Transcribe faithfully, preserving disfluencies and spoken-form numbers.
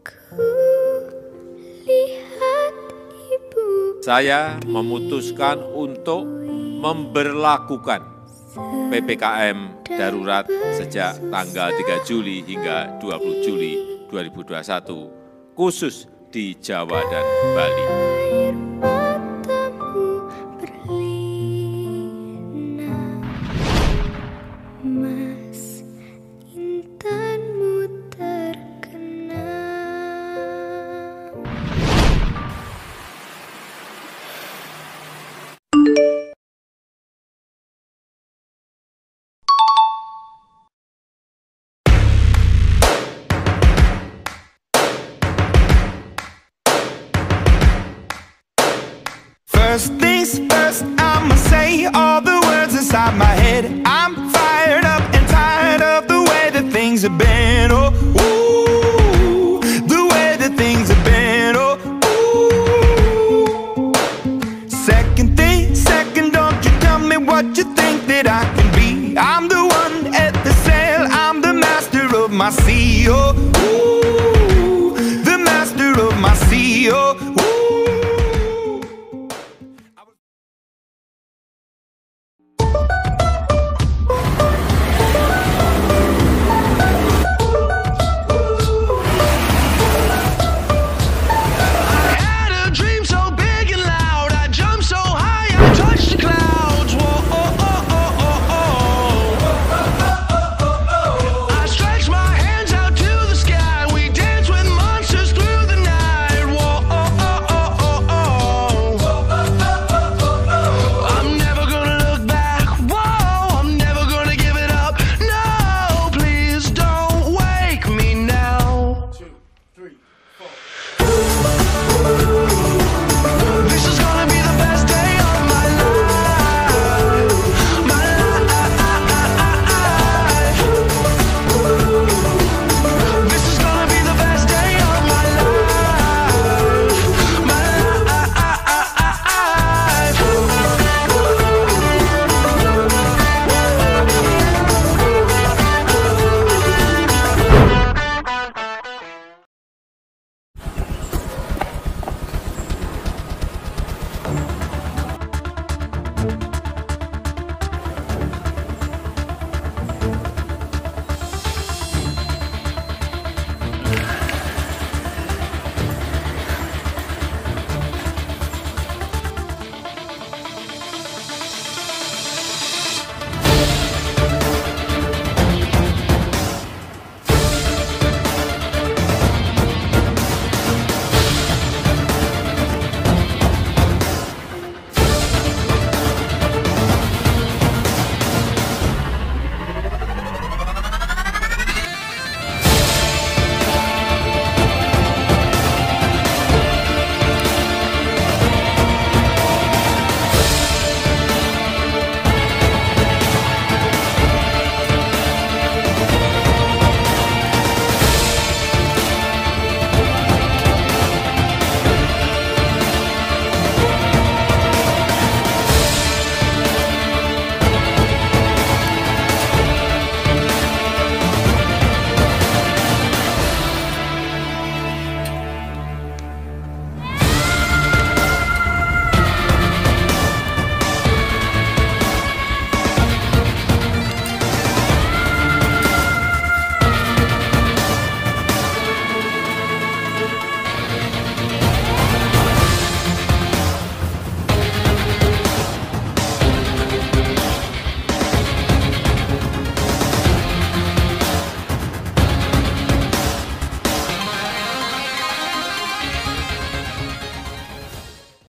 Saya memutuskan untuk memberlakukan P P K M darurat sejak tanggal tiga Juli hingga dua puluh Juli dua ribu dua puluh satu, khusus di Jawa dan Bali. First things first, I'ma say all the words inside my head. I'm fired up and tired of the way that things have been. Oh, ooh, the way that things have been. Oh, ooh. Second thing, second, don't you tell me what you think that I can be. I'm the one at the sail, I'm the master of my sea. Oh, ooh, the master of my sea. Oh, ooh.